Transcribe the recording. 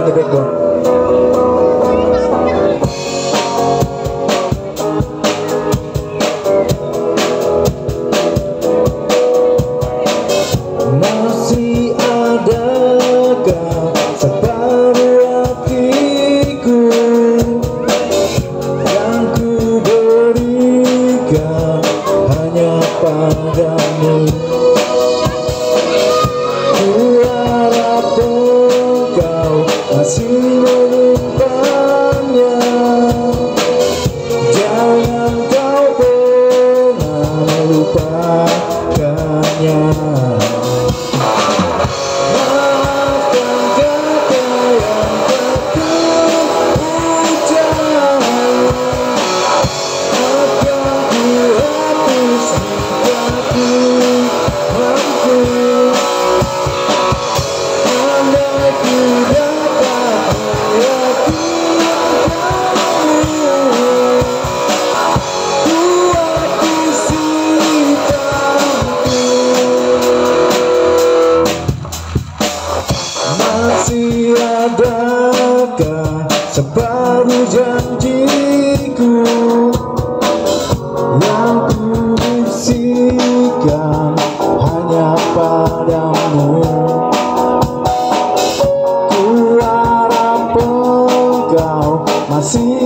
the backbone. Masih adakah separuh hatiku yang ku berikan hanya padamu? Ku harap engkau masih menyimpannya. Jangan kau pernah melupakannya. Masih adakah separuh janjiku yang ku bisikan hanya padamu? Ku harap engkau masih